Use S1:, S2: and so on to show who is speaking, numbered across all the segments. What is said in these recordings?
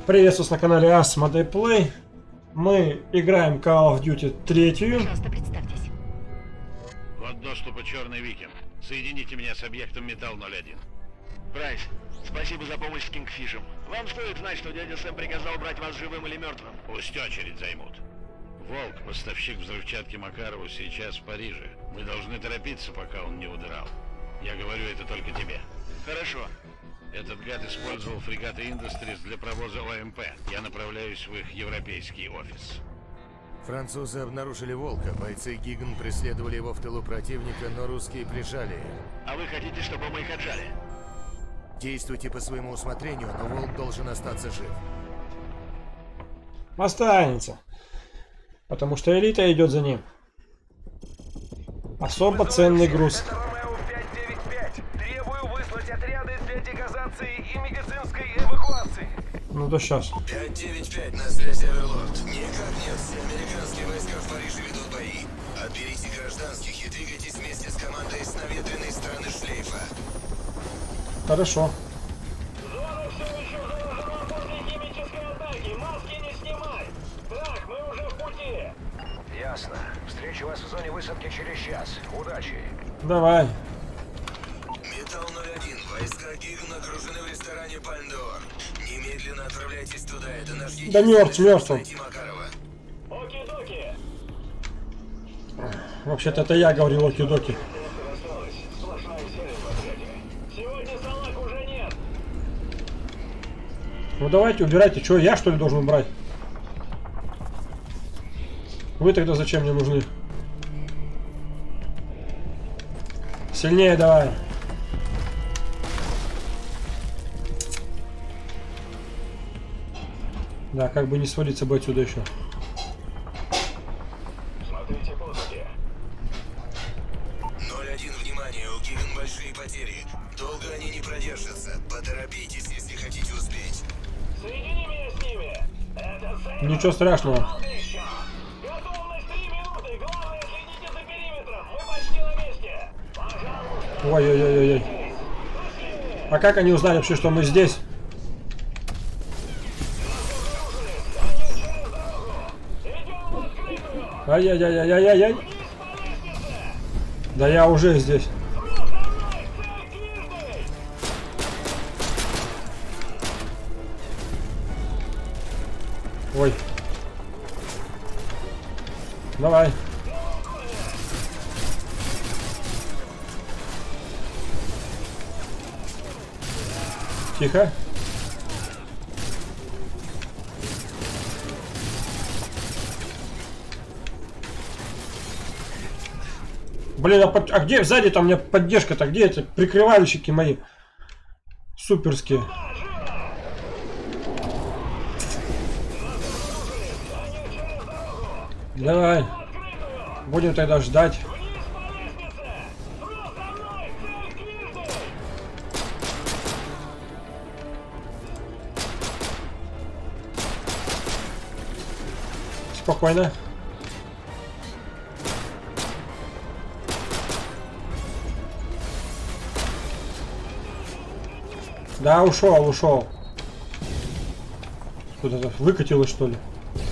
S1: Приветствую вас на канале Asmodee Play. Мы играем Call of Duty 3.
S2: Пожалуйста, представьтесь.
S3: Код доступа Черный Викинг. Соедините меня с объектом Металл-01.
S4: Прайс, спасибо за помощь с Кингфишем. Вам стоит знать, что дядя Сэм приказал брать вас живым или мертвым.
S3: Пусть очередь займут. Волк, поставщик взрывчатки Макарову, сейчас в Париже. Мы должны торопиться, пока он не удрал. Я говорю это только тебе.
S4: Хорошо.
S3: Этот гад использовал фрегаты Industries для провоза ОМП. Я направляюсь в их европейский офис.
S5: Французы обнаружили Волка. Бойцы Гиган преследовали его в тылу противника, но русские прижали.
S4: А вы хотите, чтобы мы их отжали?
S5: Действуйте по своему усмотрению, но Волк должен остаться жив.
S1: Останется. Потому что элита идет за ним. Особо ценный груз.
S6: Требую выслать отряды для дегазации и медицинской эвакуации.
S1: Ну да сейчас.
S5: 595 на связи, Оверлорд. Никак нет, все американские войска в Париже ведут бои. Отберите гражданских и двигайтесь вместе с командой с наветренной стороны шлейфа.
S1: Хорошо.
S6: Зона все еще заражена после химической атаки. Маски не снимай. Так, мы уже в пути. Ясно. Встречу вас в зоне высадки через час. Удачи.
S1: Давай.
S5: Металл-01. Войска Гиган окружены в ресторане Пальмдор. Немедленно отправляйтесь туда. Это наш
S1: Да мертв.
S5: найти Макарова.
S6: Оки-доки.
S1: Вообще-то это я говорил оки-доки.
S6: Сплошная серия в отряде. Сегодня салак уже нет.
S1: Ну давайте, убирайте. Что, я что ли должен брать? Вы тогда зачем мне нужны? Сильнее давай. Да, как бы не свалиться бы отсюда еще.
S6: Смотрите позади.
S5: 01, внимание, у Гиган большие потери. Долго они не продержатся. Поторопитесь, если хотите успеть.
S6: Соедини меня с ними. Это Сэм.
S1: Ничего страшного.
S6: Готовность 3 минуты. Главное, следите за периметром. Мы почти на месте. Пожалуйста.
S1: Ой-ой-ой-ой. А как они узнали вообще, что мы здесь? Ай-яй-яй-яй-яй-яй. Да я уже здесь. Ой. Давай. Тихо. Блин, а где сзади там у меня поддержка-то? Где эти прикрывальщики мои? Суперские. Давай. Будем тогда ждать. Спокойно. Да, ушел. Куда-то выкатилось, что ли?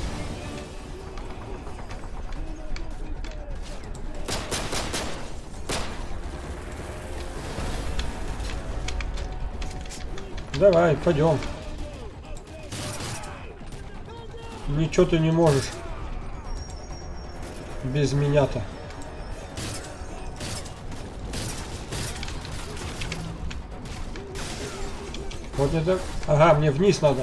S1: Давай, пойдем. Ничего ты не можешь без меня-то. Вот мне так. Ага, мне вниз надо.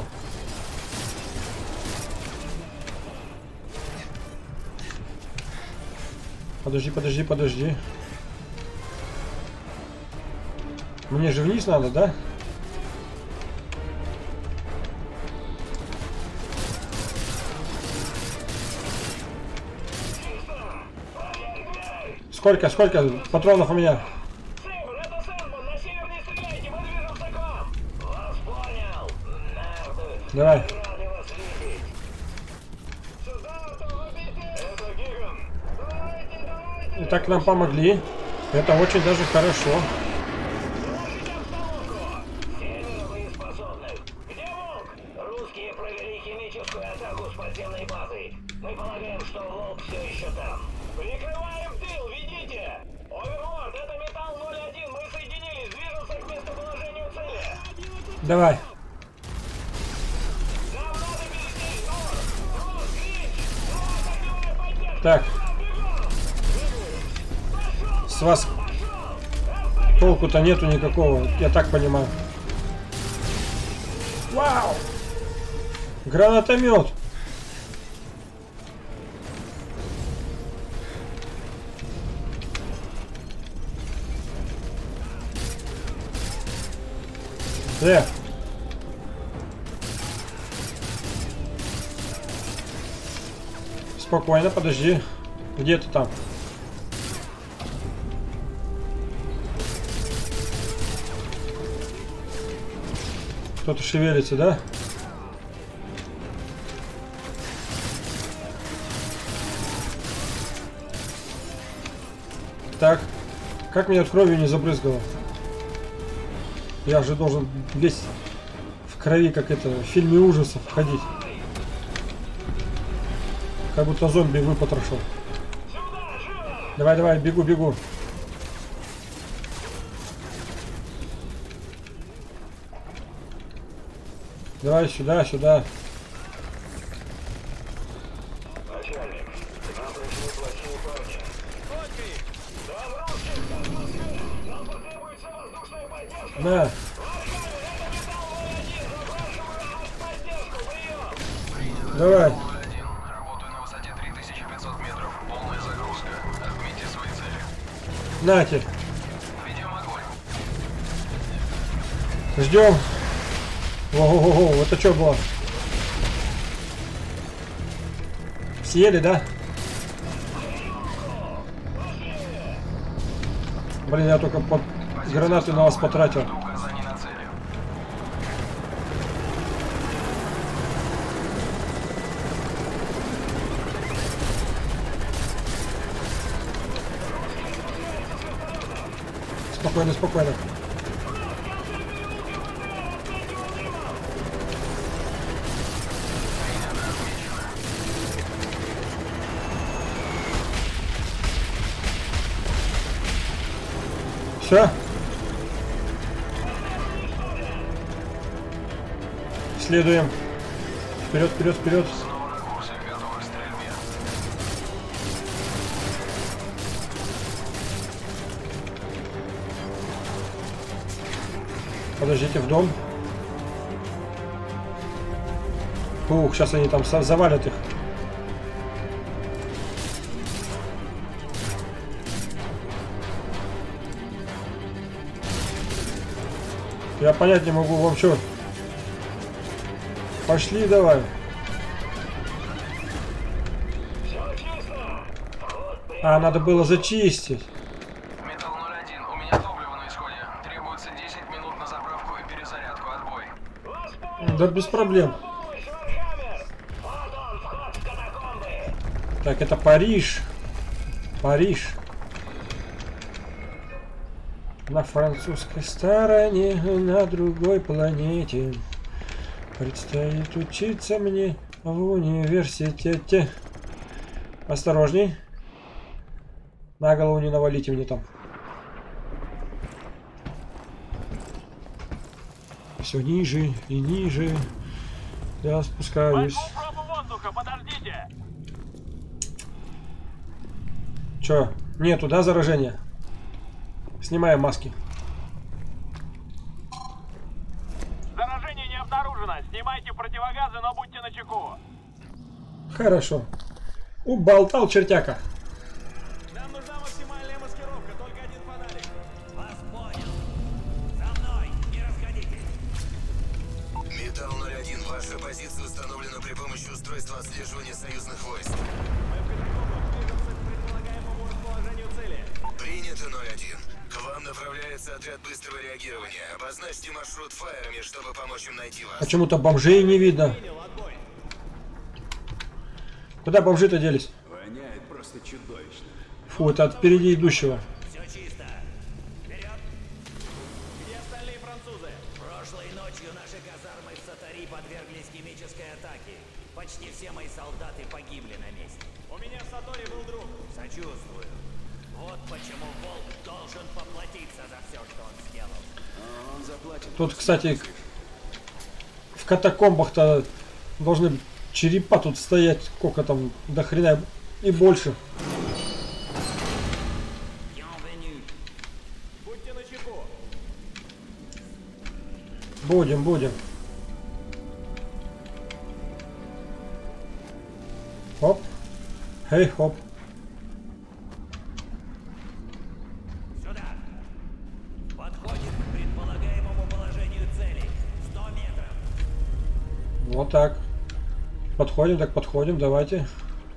S1: Подожди. Мне же вниз надо, да? Сколько патронов у меня?
S6: Это Сэм, на север не стреляйте, мы движемся к вам. Вас понял.
S1: Давай.
S6: Рады вас видеть. Сюда, автомобили. Это Гиган. Давайте.
S1: Итак, нам помогли. Это очень даже хорошо.
S6: Доложите обстановку. Севера боеспособных. Где Волк? Русские Прикрываем тыл, ведите! Оверлорд, это Металл 01, мы соединились, движемся к местоположению цели.
S1: Давай.
S6: Нам надо пересечь Нор! Нор, Гринч! Нор, огневая поддержка!
S1: Так. С вас толку-то нету никакого, я так понимаю. Вау! Гранатомет! Спокойно, подожди. Где ты там? Кто-то шевелится, да? Так. Как меня кровью не забрызгало? Я же должен весь в крови, как это, в фильме ужасов ходить. Как будто зомби выпотрошил. Давай, давай, бегу, бегу. Давай сюда, сюда.
S6: Начальник, нам пришли плохие парни. Сколько их? Нам потребуется воздушная поддержка.
S1: На.
S6: Это Металл 01, запрашиваю вас поддержку, прием.
S1: Давай.
S2: Работаю на высоте 3500 метров. Полная загрузка. Отметьте свои цели.
S1: Нате.
S2: Ведем огонь.
S1: Ждем. Ого-го-го, это что было? Съели, да? Блин, я только под гранаты на вас потратил.
S2: Указаний на цели.
S1: Спокойно, спокойно. Все. Следуем. Вперед, вперед, вперед.
S2: Снова на курсе. Готовы к стрельбе.
S1: Подождите, в дом. Ух, сейчас они там завалят их. Я понять не могу, вам что? Пошли давай. А, надо было зачистить.
S2: Металл 01. У меня топливо на исходе. Требуется 10 минут на заправку и перезарядку. Отбой.
S1: Да без проблем. Так, это Париж. Париж. На французской стороне, на другой планете. Предстоит учиться мне в университете. Осторожней. На голову не навалите мне там. Все ниже и ниже. Я спускаюсь.
S6: воздуха, подождите!
S1: Чё? Нету, да, заражения? Снимаем маски.
S6: Заражение не обнаружено. Снимайте противогазы, но будьте начеку.
S1: Хорошо. Уболтал чертяка.
S4: Нам нужна максимальная маскировка, только один фонарик.
S7: Вас понял. За мной, не расходитесь.
S5: Металл 01, ваша позиция установлена при помощи устройства отслеживания союзных войск.
S4: Мы в катакомбах движемся к предполагаемому расположению цели.
S5: Принято 01. К вам направляется отряд быстрого реагирования. Обозначьте маршрут фаерами, чтобы помочь им найти вас.
S1: Почему-то бомжей не видно.
S4: Принял, отбой.
S1: Куда бомжи-то делись?
S2: Воняет просто чудовищно.
S1: Фу, это от впереди идущего.
S7: Все чисто. Вперед.
S4: Где остальные французы?
S7: Прошлой ночью наши казармы в Сатари подверглись химической атаке. Почти все мои солдаты погибли на месте.
S4: У меня в Саторе был друг.
S7: Сочувствую. Вот почему Волк должен поплатиться за все, что он сделал.
S1: Тут, кстати, в катакомбах-то должны черепа тут стоять, сколько там, до хрена и больше.
S7: Будьте начеку.
S1: Будем. Хоп. Эй, хоп.
S7: Сюда. Подходит к предполагаемому положению цели. 100 метров.
S1: Вот так. Подходим, так подходим, давайте.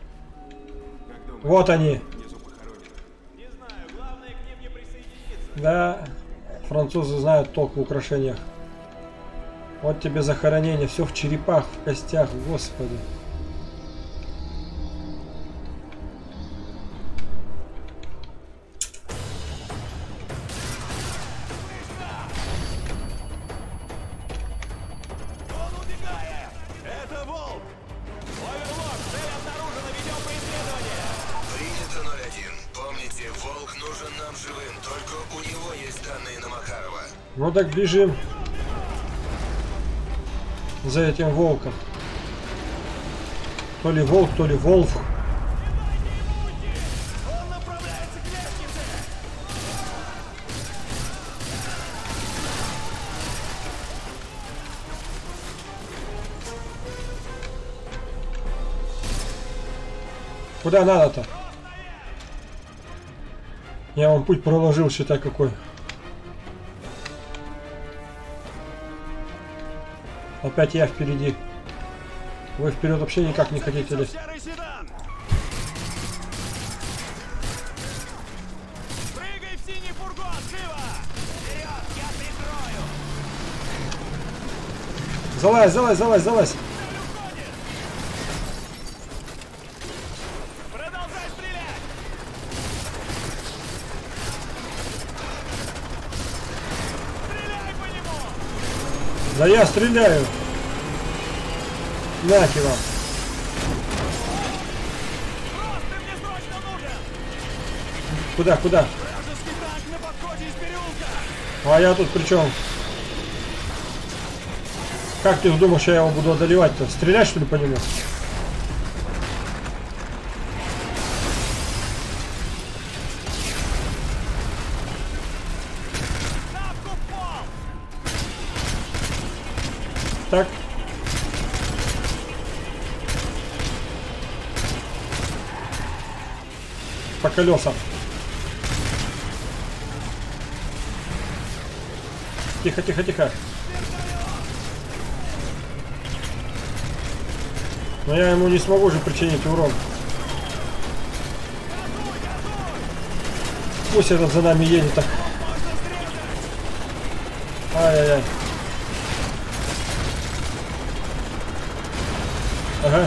S1: Вот они.
S7: Не знаю, главное к ним не присоединиться.
S1: Да, французы знают толк в украшениях. Вот тебе захоронение, все в черепах, в костях, господи.
S7: Он убегает! Это Волк! Оверлорд, цель обнаружена, ведем преследование!
S5: Принято 01. Помните, Волк нужен нам живым, только у него есть данные на Макарова.
S1: Ну так бежим за этим волком. То ли волк, то ли волф.
S7: Он направляется к лестнице!
S1: Куда надо-то? Я вам путь проложил, считай какой. Опять я впереди. Вы вперед вообще никак не хотите ли?
S7: Серый седан! Прыгай в синий фургон, живо! Вперед, я прикрою!
S1: Залазь!
S7: Продолжай стрелять! Стреляй по нему!
S1: Да я стреляю! Нахер вам!
S7: Рост, ты мне срочно нужен!
S1: Куда?
S7: Вражеский танк на подходе из переулка!
S1: А я тут при чем? Как ты думал, что я его буду одолевать-то? Стрелять, что ли, по нему?
S7: Ставку в пол!
S1: Так. По колесам. Тихо. Но я ему не смогу же причинить урон. Пусть этот за нами едет так. Ай-яй-яй. Ага.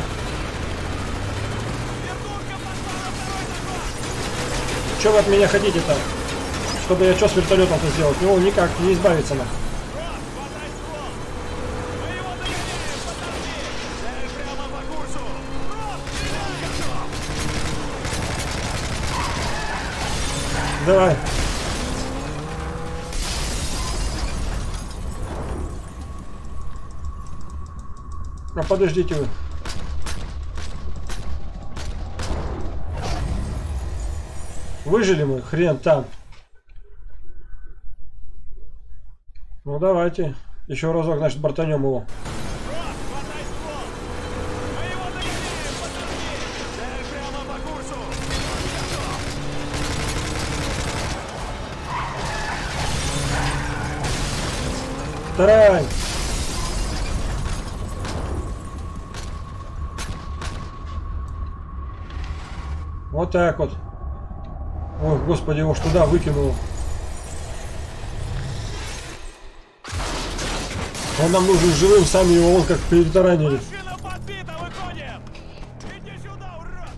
S1: Что вы от меня хотите-то? Чтобы я что с вертолетом-то сделать? Ну, никак, не избавиться нам.
S7: Хватай ствол! Мы его догоняем, подожди! Цель прямо по курсу! Рост, стреляй, готов!
S1: Давай. А подождите вы. Выжили мы, хрен там. Ну давайте. Еще разок, значит, бортанем его.
S7: Рост, хватай ствол! Мы его догоняем, подожди! Цель прямо по курсу!
S1: Тарань! Вот так вот. Ой, господи, его ж туда выкинуло. Он нам нужен живым, сами его вон как перетаранили.
S7: Машина подбита, выходим! Иди сюда,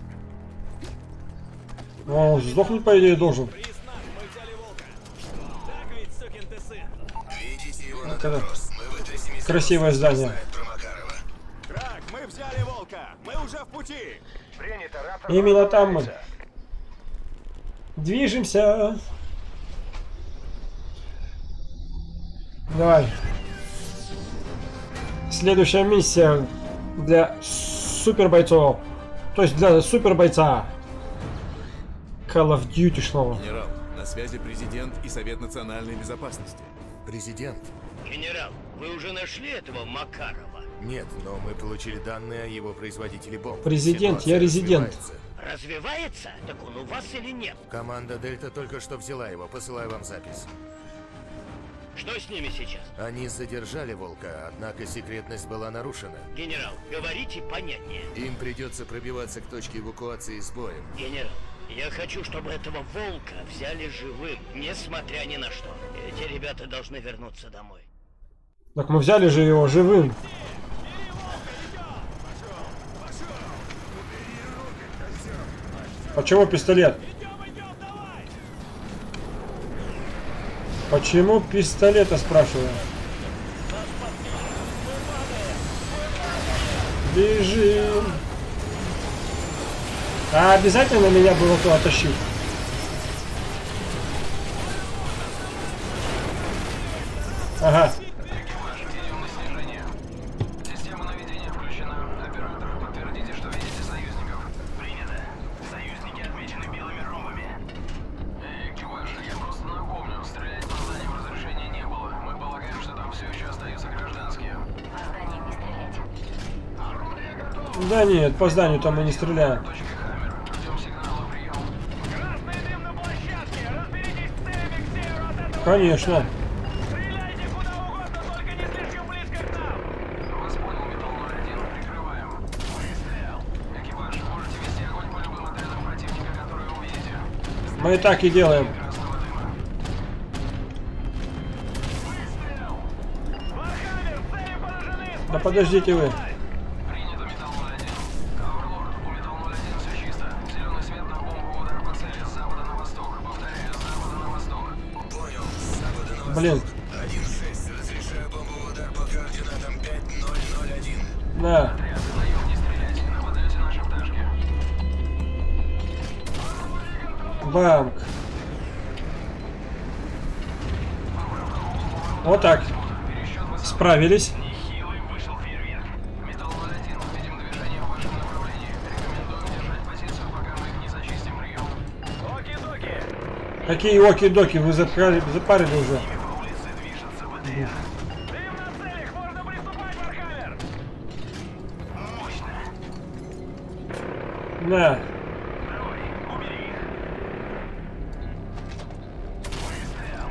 S7: урод!
S1: Он сдохнуть, по идее, должен.
S7: Признак, мы взяли волка! Так ведь, сукин ты сын!
S5: Ведите его на
S1: Это
S5: допрос. Мы вытрясем из
S1: красивое
S5: него всё, что
S1: здание.
S5: знает про Макарова.
S7: Так, мы взяли волка! Мы уже в пути!
S6: Принято, Раптор.
S1: Именно там мы. Движемся. Давай. Следующая миссия для супер бойцов. То есть для супер бойца. Call of Duty шло.
S8: Генерал, на связи президент и Совет национальной безопасности.
S5: Президент?
S4: Генерал, вы уже нашли этого Макарова?
S5: Нет, но мы получили данные о его производителе бомб.
S1: Президент,
S5: Ситуация
S1: я резидент.
S5: развивается.
S4: Развивается? Так он у вас или нет?
S5: Команда Дельта только что взяла его. Посылаю вам запись.
S4: Что с ними сейчас?
S5: Они задержали Волка, однако секретность была нарушена.
S4: Генерал, говорите понятнее.
S5: Им придется пробиваться к точке эвакуации с боем.
S4: Генерал, я хочу, чтобы этого Волка взяли живым, несмотря ни на что. Эти ребята должны вернуться домой.
S1: Так мы взяли же его живым. Почему пистолет? Почему пистолета, спрашиваю? Бежим. А обязательно меня было туда тащить? Ага.
S2: Система наведения включена. Оператор, подтвердите, что видите союзников. Принято. Союзники отмечены белыми ромбами. Экипаж, я просто напомню, стрелять по зданиям разрешения не было. Мы полагаем, что там все еще остаются гражданские.
S1: Да нет, по зданию там мы не стреляем.
S2: Точка Хаммер. Ждем сигнала, прием.
S6: Красный дым на площадке! Разберитесь с целями к северу от этого!
S1: Конечно.
S6: Стреляйте куда угодно, только не слишком близко к нам!
S2: Вас понял, Металл 01. Прикрываем. Выстрел. Экипаж, можете вести огонь по любым отрядам противника, которые увидите.
S1: Мы и так и делаем.
S2: Красного дыма.
S6: Вархаммер, цели поражены!
S1: Да подождите вы.
S2: Принято, Металл 01. Каверлорд, у Металл 01 все чисто. Зеленый свет на бомбу, удар по цели с запада на восток. Повторяю, с запада на восток.
S5: Понял. С запада на восток.
S1: Блин.
S5: 1-6. Разрешаю бомбовый удар по координатам 5001.
S1: На.
S2: Отряд, наем не стрелять. На подлете наши пташки.
S1: Банк. Вот так. Справились.
S2: Нехилый вышел фейерверк. Металл 01, видим движение в вашем направлении. Рекомендуем держать позицию, пока мы их не зачистим. Прием.
S6: Оки-доки!
S1: Какие оки-доки, вы запарили уже.
S2: Улицы движется БТР.
S6: Дым на целях! Можно приступать, Вархаммер!
S2: Мощно.
S1: На.
S2: Давай, убери их. Выстрел.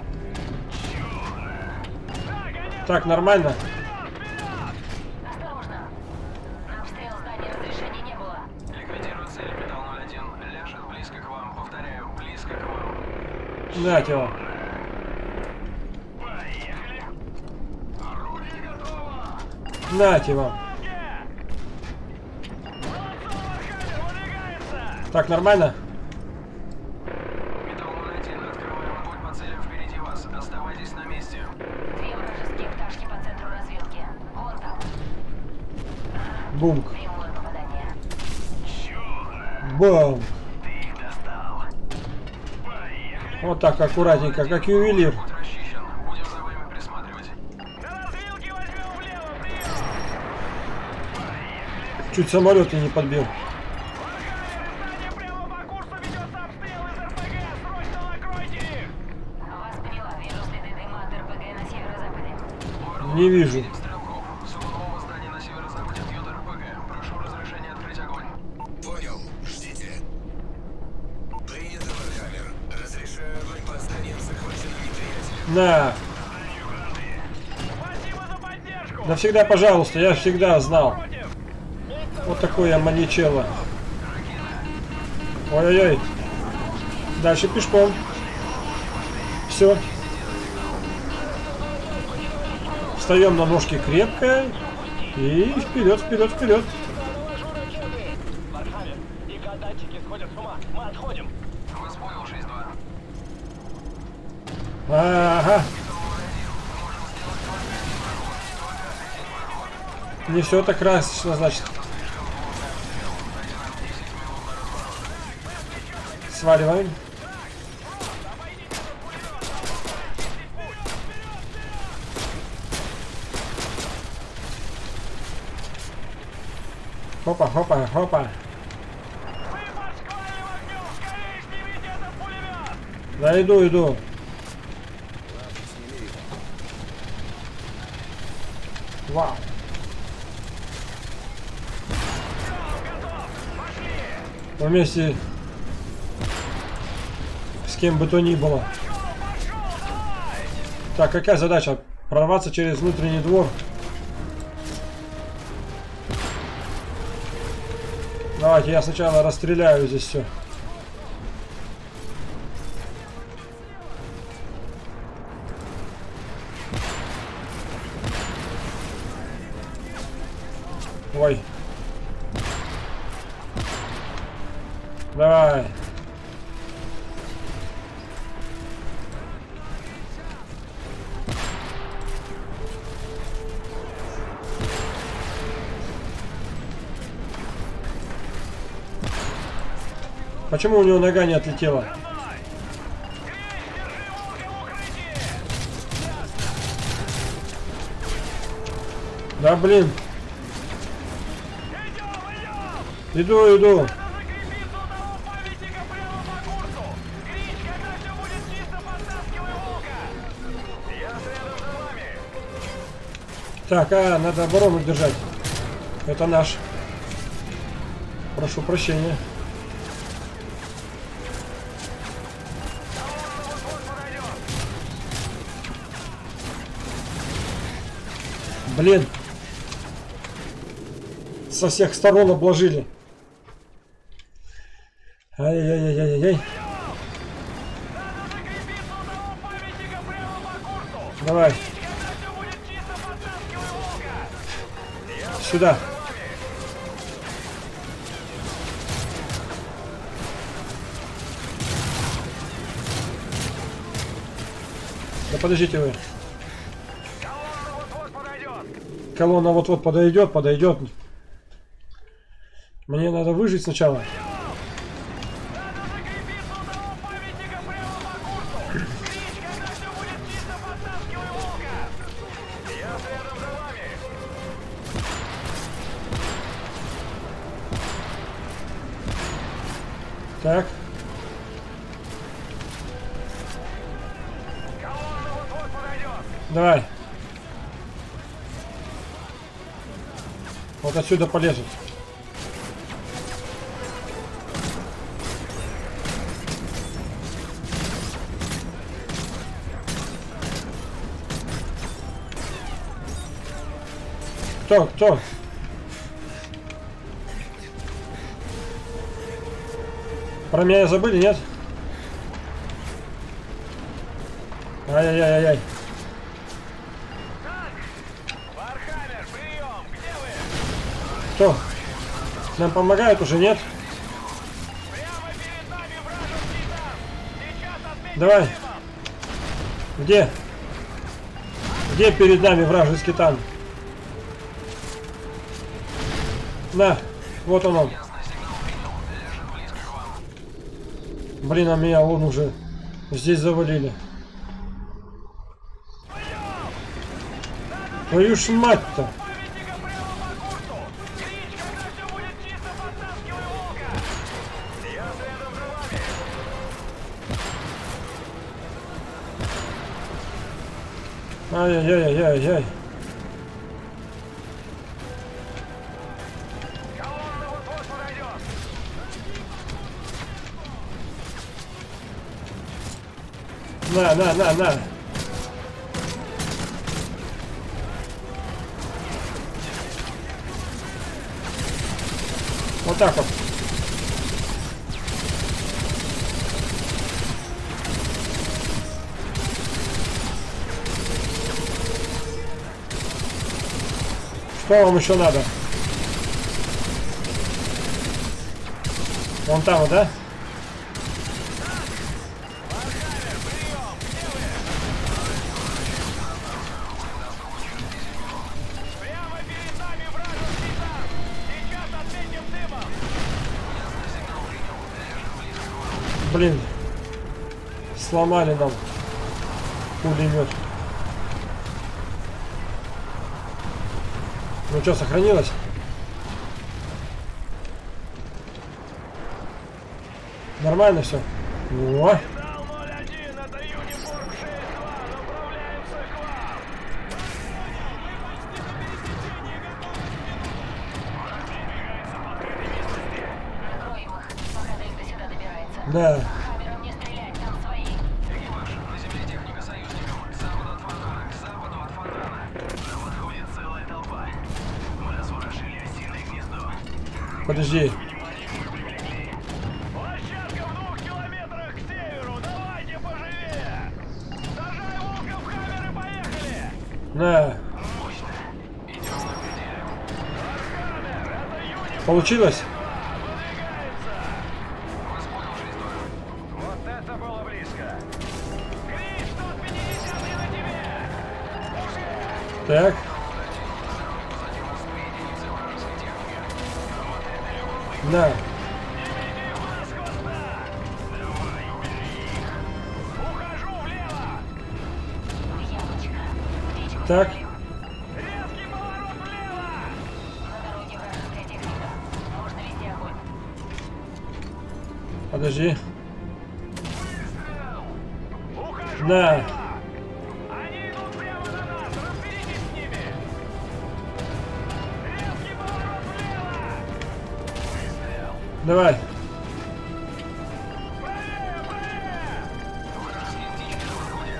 S6: Да, гоняй!
S1: Так, нормально.
S9: Осторожно! На обстрел здания разрешения не было.
S2: Ликвидируй цель, Металл 01. Ляжет близко к вам. Повторяю, близко к вам.
S1: Нате его.
S2: Поехали. Орудие готово.
S1: Нате его.
S6: Вархаммер, выдвигается!
S1: Так, нормально?
S2: Металл 01, открываем огонь по целям впереди вас. Оставайтесь на месте.
S9: Две вражеские пташки по центру развилки. Вон там.
S1: Бумк.
S9: Прямое попадание.
S1: Бам.
S2: Ты их достал. Поехали.
S1: Вот так, аккуратненько, как ювелир.
S2: Путь расчищен. Будем за вами присматривать.
S6: На развилке возьмем влево, прием!
S1: Чуть самолеты не подбил.
S6: Вархаммер, здание прямо по курсу ведется обстрел из РПГ! Срочно накройте их!
S9: Вас поняла. Вижу следы дыма от РПГ на северо-западе.
S1: Не вижу.
S2: Стрелков. С углового здания на северо-западе бьет РПГ. Прошу разрешения открыть огонь.
S5: Понял. Ждите. Принято, Вархаммер. Разрешаю огонь по зданиям, захваченным неприятелем.
S1: На.
S6: Спасибо за поддержку!
S1: Да всегда, пожалуйста, я всегда знал.
S6: Против!
S1: Вот такой я маньячелло. Ой-ой-ой. Дальше пешком. Все. Встаем на ножки крепко. И вперед, вперед, вперед.
S6: Вархаммер, ИК-датчики сходят с ума. Мы отходим.
S2: Вас понял, 6-2.
S1: Ага. Не все так красочно, значит. Сваливаем. Хопа, хопа, хопа.
S7: Мы под шквальным огнем! Скорее снимите этот пулемет!
S1: Да иду, иду. Вау. Вместе с кем бы то ни было. Так, какая задача? Прорваться через внутренний двор. Давайте я сначала расстреляю здесь все. Ой. Давай. Почему у него нога не отлетела? Да блин. Иду, иду. Так, надо оборону держать. Это наш. Прошу прощения. Блин. Со всех сторон обложили. Ай-яй-яй-яй-яй. Давай. Сюда. Да подождите вы. Колонна вот-вот подойдет, подойдет. Мне надо выжить сначала. Так. Давай. Вот отсюда полезут. Кто? Про меня забыли, нет? Ай-яй-яй-яй.
S7: Вархаммер, прием! Где вы?
S1: Кто? Нам помогают уже, нет?
S7: Прямо перед нами вражеский танк! Сейчас отметим
S1: Давай.
S7: дымом.
S1: Где? Где перед нами вражеский танк? На, вот он. Блин, а меня вон уже здесь завалили. Твою ж мать-то. Ай-яй-яй-яй-яй. На. Вот так вот. Что вам еще надо? Вон там, да? Блин, сломали нам пулемет. Ну что, сохранилось? Нормально все. О.
S6: Металл 01, это Юниформ 6-2, направляемся к вам.
S9: Накроем их, пока Дельта сюда добирается.
S1: Да.
S9: Хаммером не стрелять, там свои.
S2: Экипаж, на земле техника союзников. К западу от фонтана, к западу от фонтана. На подходе целая толпа. Мы разворошили осиное гнездо.
S1: Подожди.
S6: Площадка в 2 километрах к северу, давайте поживее. Сажай волка в камеры, поехали.
S1: На. Получилось?
S6: Вот это было близко. Крис, тут 50-й на тебе.
S1: Так. На.
S6: Ухожу влево.
S9: Яблочко. Птичку
S1: Так.
S9: свою.
S6: Резкий поворот влево.
S9: На дороге вражеская техника. Можно вести огонь.
S1: Подожди.
S6: Ухожу
S1: На.
S6: влево. Они идут прямо на нас. Разберитесь с ними. Резкий поворот влево.
S1: Давай.
S6: Правее, правее.
S2: Вражеские птички на подходе.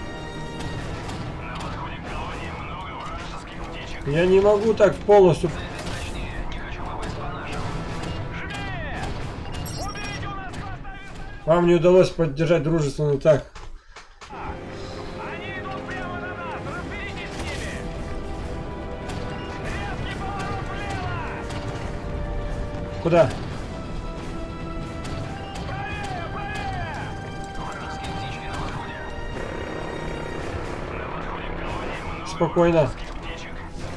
S2: На подходе к колонии много вражеских птичек.
S1: Я не могу так полностью.
S2: Точнее, не хочу попасть по нашим.
S6: Живее. Уберите у нас хвоста вертолета.
S1: Вам не удалось поддержать дружественную так.
S6: Они идут прямо на нас. Разберитесь с ними. Резкий поворот влево.
S1: Куда?
S6: Правее, правее.
S2: Вражеские птички на подходе. На подходе к колонии много
S1: Спокойно.
S2: вражеских птичек.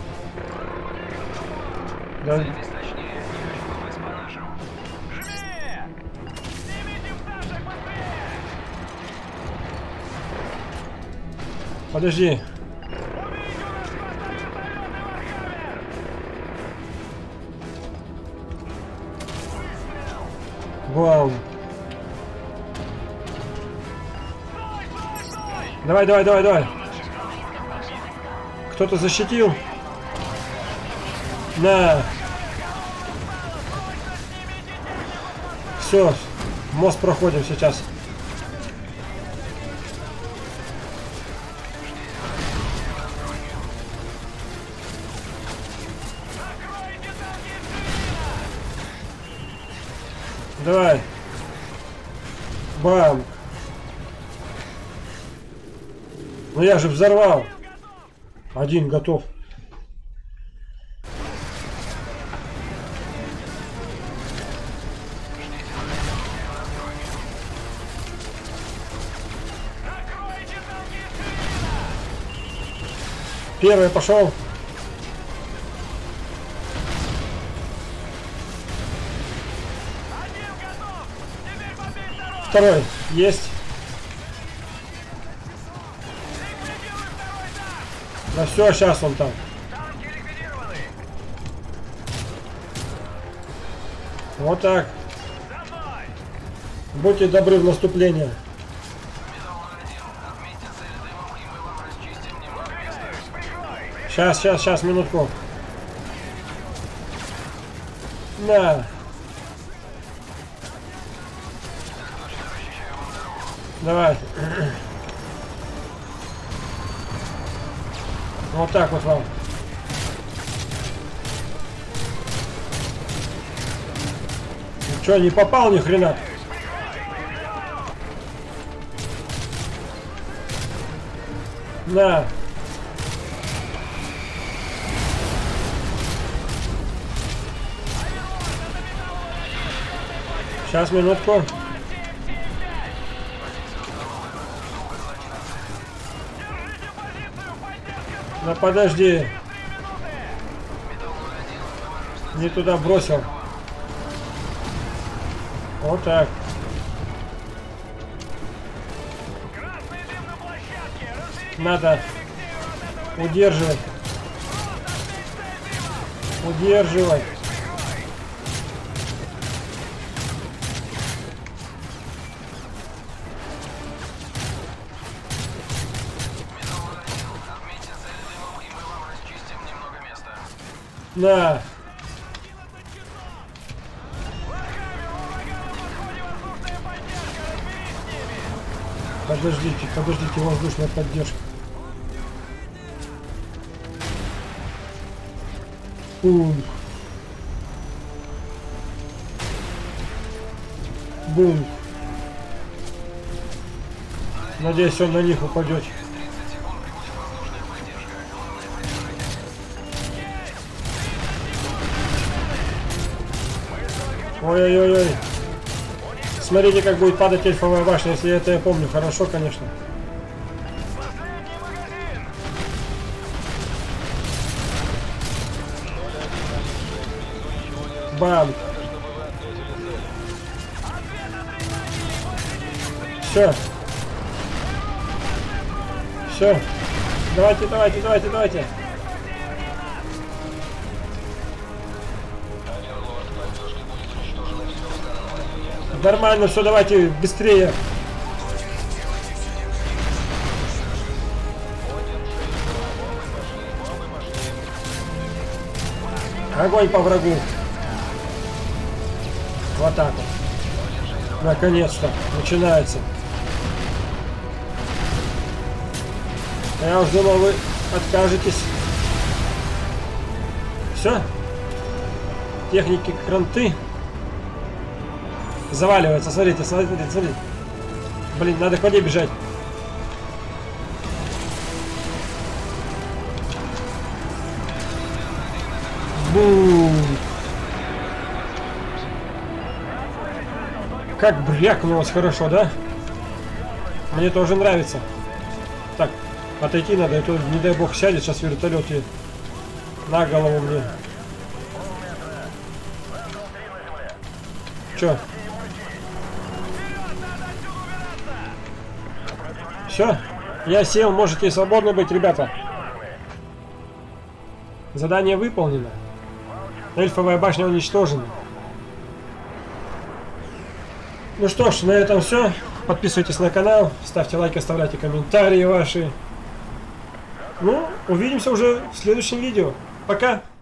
S1: Да.
S2: Точнее, не хочу попасть по нашим.
S6: Живее. Снимите пташек быстрее.
S1: Подожди.
S6: Уберите у нас хвоста вертолета, Вархаммер.
S1: Вау.
S6: Стой, стой, стой.
S1: Давай, давай, давай, давай. Кто-то защитил? На. Все. Мост проходим сейчас.
S6: Закройте танки из Крина.
S1: Давай. Бам. Ну я же взорвал. Один готов.
S6: Закройте танки из Крина.
S1: Первый пошел.
S6: Один готов. Теперь побей второй.
S1: Второй. Есть.
S6: Ликвидируй второй танк.
S1: Да все, сейчас он там.
S6: Танки ликвидированы.
S1: Вот так.
S6: За мной.
S1: Будьте добры в наступление.
S2: Отметьте цель дымом, и мы вам расчистим немного места.
S1: Сейчас, сейчас, сейчас, минутку. На. Давай. Вот так вот вам. Че, не попал ни хрена? На. Сейчас, минутку. Да подожди. Не туда бросил. Вот так.
S6: Красный дым на площадке. Разберитесь
S1: Надо
S6: к северу от этого.
S1: удерживать. Удерживать. На. Подождите, подождите, воздушная поддержка. Бум. Бум. Надеюсь, он на них упадет. Ой-ой-ой-ой. Смотрите, как будет падать эльфовая башня, если это я помню. Хорошо, конечно. Бам. Все. Все. Давайте, давайте, давайте, давайте. Нормально, все, давайте быстрее. Огонь по врагу. Вот так вот. Наконец-то начинается. Я уж думал, вы откажетесь. Все. Техники кранты. Заваливается, смотрите, смотрите, смотрите. Блин, надо к воде бежать. Бум. Как брякнулось хорошо, да? Мне тоже нравится. Так, отойти надо, а то, не дай бог, сядет сейчас вертолет и на голову мне. Чё? Все, я сел, можете свободны быть, ребята. Задание выполнено. Эльфовая башня уничтожена. Ну что ж, на этом все. Подписывайтесь на канал, ставьте лайки, оставляйте комментарии ваши. Ну, увидимся уже в следующем видео. Пока!